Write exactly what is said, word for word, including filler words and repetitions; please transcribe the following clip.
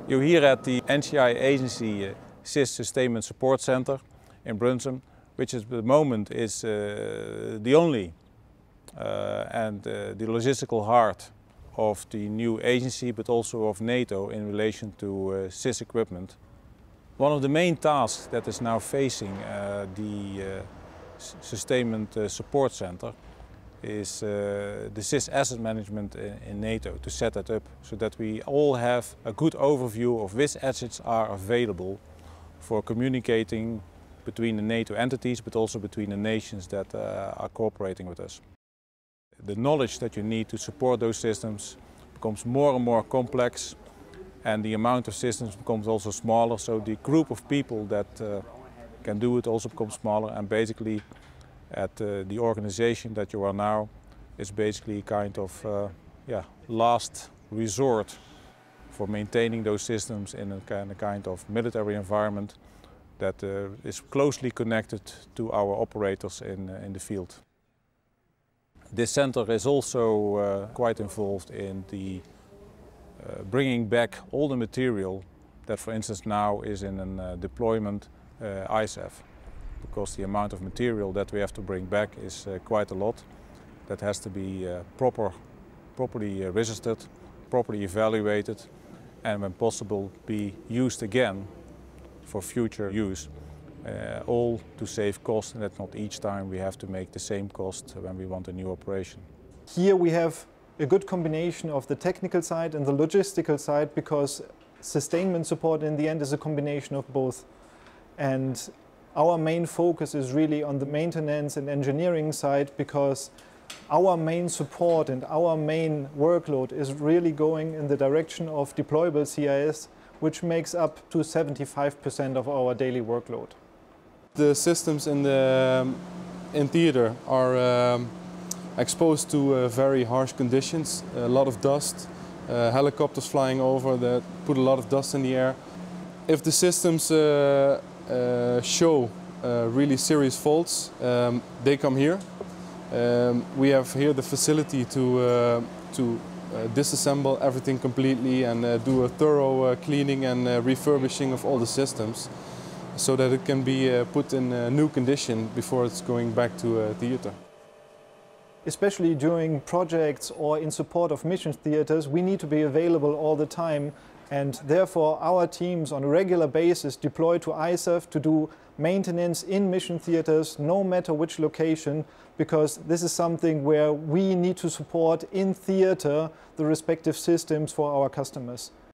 You're here at the N C I Agency uh, S I S Sustainment Support Center in Brunssum, which at the moment is uh, the only uh, and uh, the logistical heart of the new agency, but also of NATO in relation to uh, S I S equipment. One of the main tasks that is now facing uh, the uh, Sustainment uh, Support Center is uh, the S I S asset management in, in NATO, to set that up so that we all have a good overview of which assets are available for communicating between the NATO entities, but also between the nations that uh, are cooperating with us. The knowledge that you need to support those systems becomes more and more complex, and the amount of systems becomes also smaller, so the group of people that uh, can do it also becomes smaller, and basically at uh, the organization that you are now is basically kind of uh, yeah, last resort for maintaining those systems in a kind, a kind of military environment that uh, is closely connected to our operators in, uh, in the field. This center is also uh, quite involved in the uh, bringing back all the material that, for instance, now is in a uh, deployment uh, I S A F, because the amount of material that we have to bring back is uh, quite a lot. That has to be uh, proper, properly uh, registered, properly evaluated, and when possible be used again for future use. Uh, all to save cost, and that not each time we have to make the same cost when we want a new operation. Here we have a good combination of the technical side and the logistical side, because sustainment support in the end is a combination of both. And our main focus is really on the maintenance and engineering side, because our main support and our main workload is really going in the direction of deployable C I S, which makes up to seventy-five percent of our daily workload. The systems in, the, in theater are um, exposed to uh, very harsh conditions, a lot of dust, uh, helicopters flying over that put a lot of dust in the air. If the systems uh, uh, show uh, really serious faults, um, they come here. Um, we have here the facility to, uh, to uh, disassemble everything completely and uh, do a thorough uh, cleaning and uh, refurbishing of all the systems, so that it can be uh, put in a new condition before it's going back to uh, theater. Especially during projects or in support of mission theaters, we need to be available all the time, and therefore our teams on a regular basis deploy to I S A F to do maintenance in mission theaters, no matter which location, because this is something where we need to support in theater the respective systems for our customers.